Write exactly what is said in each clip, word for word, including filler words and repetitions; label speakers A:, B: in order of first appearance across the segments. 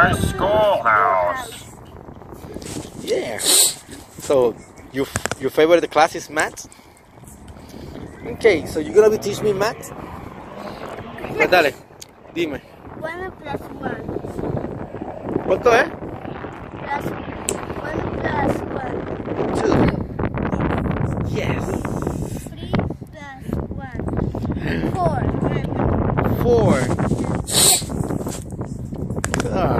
A: my schoolhouse.
B: Yeah. So, your your favorite class is math? Okay, so you're gonna be teaching me math? Pues dale, dime.
C: One plus one.
B: ¿Cuánto es?
C: Plus one plus one.
B: Two. Yes.
C: Three plus one. Four.
B: Four. God.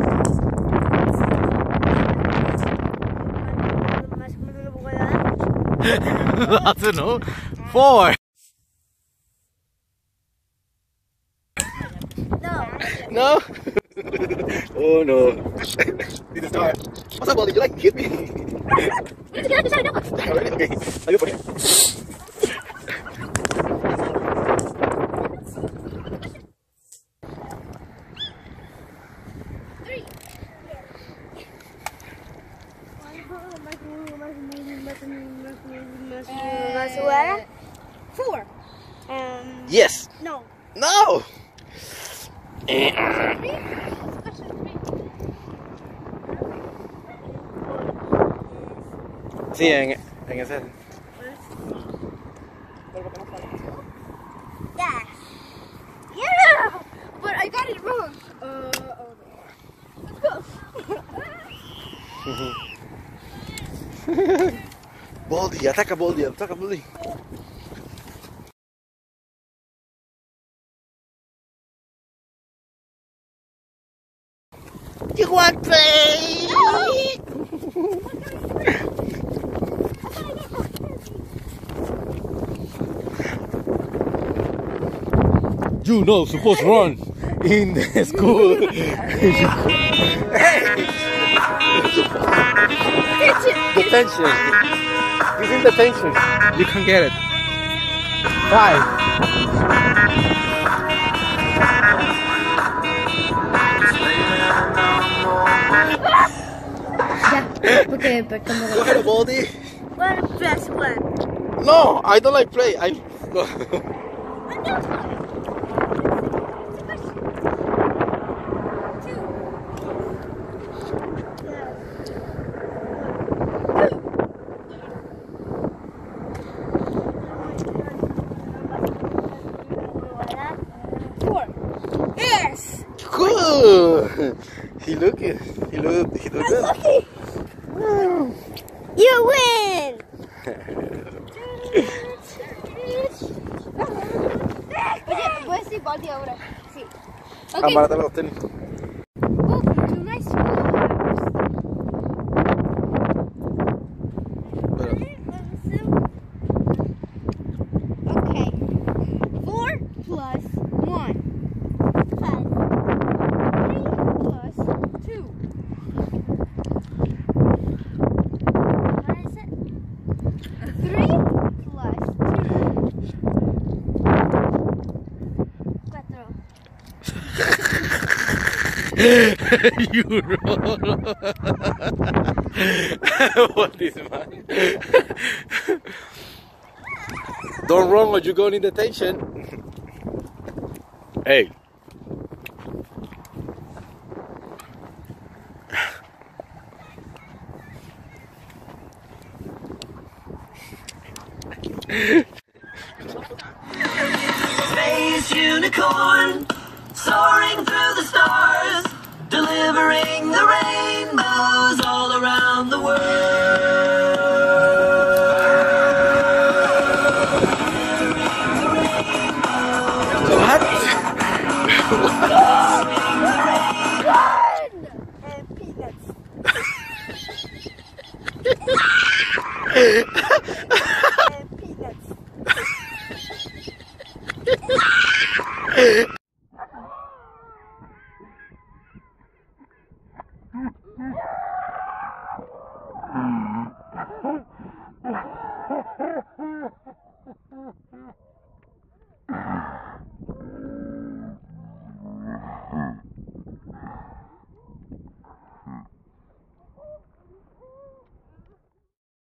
B: I don't know. Four.
C: No.
B: No? Oh no. Need to start. What's up, Baldi? You like to hit me?
C: Let's get out the side of
B: Already? Okay. I'll go for it.
C: Three. Four. Um.
B: Yes.
C: No.
B: No. Sí, en, en ese.
C: Yeah. Yeah. But I got it wrong. Uh. Let's go.
B: Baldi, ataca Baldi, ataca Baldi. You want play? You know, supposed to run in the school. Hey! Detention. He's in detention. You can get it. Five.
C: Okay, but come on.
B: Go ahead, Baldi.
C: One plus one.
B: No, I don't like play. I. No.
C: Four. Yes.
B: Cool. He look it. He look. He look good.
C: Lucky. You win. Oye, puedes decir Baldi ahora. Sí. Okay.
B: Amárate los tenis.
C: Welcome to my schoolhouse. Okay. Four plus one. Five. Three plus two. What is it? Three plus two. Cuatro.
B: You wrong. What is mine? Don't run or you go in detention. Hey.
D: Space unicorn, soaring through the stars, delivering the rainbows all around the world.
B: What?
C: And peanuts. And peanuts.